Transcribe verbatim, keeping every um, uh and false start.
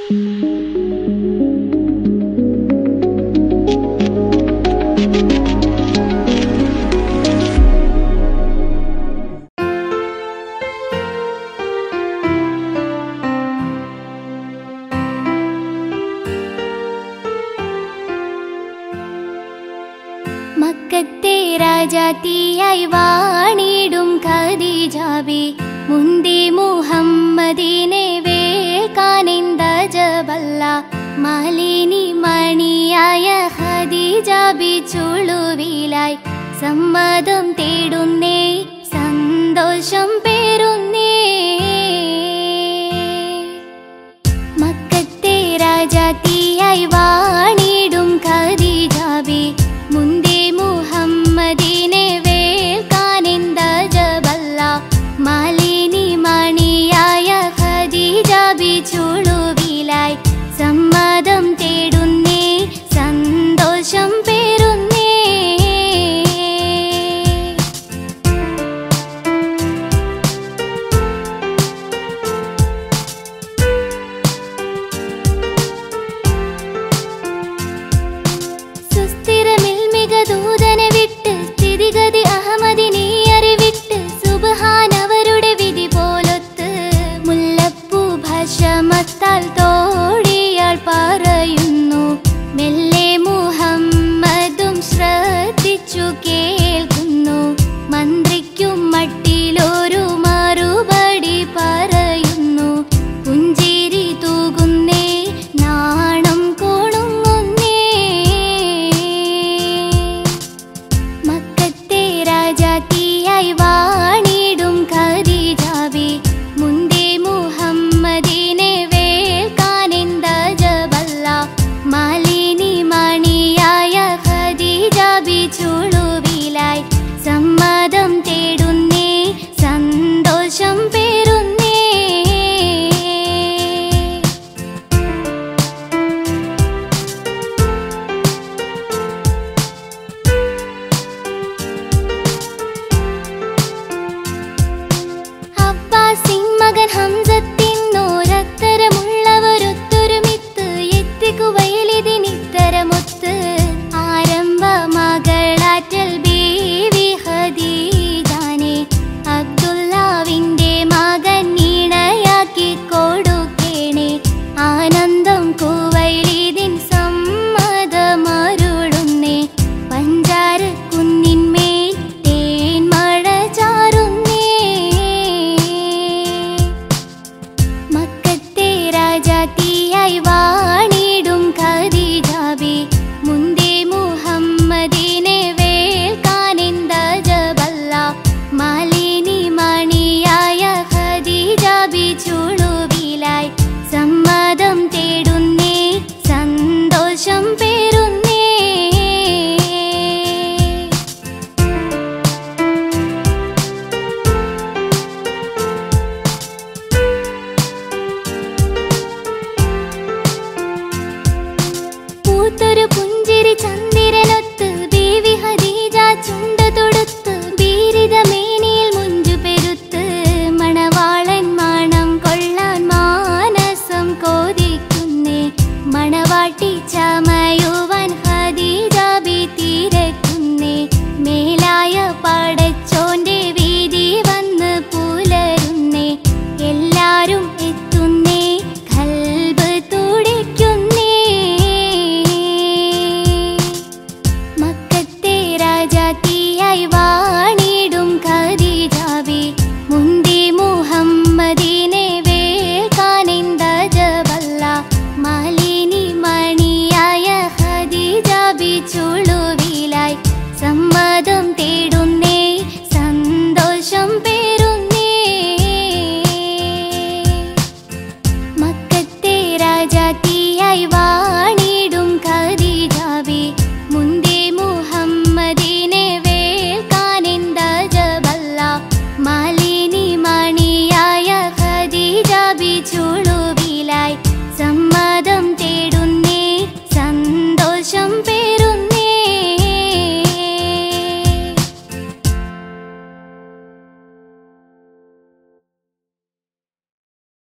മക്കത്തെ രാജാത്തിയായി വാണിടും ഖദീജാബി മുന്തി മുഹമ്മദിനെ വേൽക്കാനെന്ത ജബല്ല മാലിനി മണിയായ ഖദീജാബി ചുളുവിലായി സമ്മതം തേടുന്നേ സന്തോഷം പേരുന്നേ മക്കത്തെ രാജാത്തിയായി വാണിടും ഖദീജാബി മുന്തി മുഹമ്മദിനെ വേൽക്കാനെന്ത ജബല്ല മാലിനി മണിയായ ഖദീജാബി ചുളുവിലായി സമ്മതം തേടുന്നേ സന്തോഷം പേരുന്നേ ദൂതനെ വിട്ട് സ്ഥിതിഗതി അഹമ്മദിനെ അറിവിട്ട് സുബ്ഹാനവരുടെ വിധി പോലൊത്ത് മുല്ലപ്പൂ ഭാഷമത്താൽ തോടിയാൾ പറയുന്നു മെല്ലെ മുഹമ്മദും ശ്രദ്ധിച്ചു കേൾക്കുന്നു മന്ത്രിക്കും മട്ടിലൊരു മറുപടി പറയുന്നു പുഞ്ചിരി തൂകുന്നേ നാണം കോണുങ്ങുന്നേ രാജാത്തിയായി വാണിടും ഖദീജാബി മുന്തി മുഹമ്മദിനെ വേൽക്കാനെന്ത ജബല്ല മാലിനി മണിയായ ഖദീജാബി ചുളുവിലായി സമ്മതം തേടുന്നേ സന്തോഷം പേരുന്നേ മകൻ ഹംസത്തിനോരത്തരമുള്ളവരൊത്തൊരുമിത്ത് എത്തിക്കുവയിലിതിനിത്തരമൊത്ത് ആരംഭ മകളാറ്റൽ ബീവി ഖദീജാനെ അബ്ദുല്ലാവിന്റെ മകൻ ഇണയാക്കി കൊടുക്കേണേ ആനന്ദം കുവൈലിതിൻ സമ്മതമരുളുന്നേ പഞ്ചാര കുന്നിന്മേൽ തേൻമഴ ചാറുന്നേ രാജാത്തി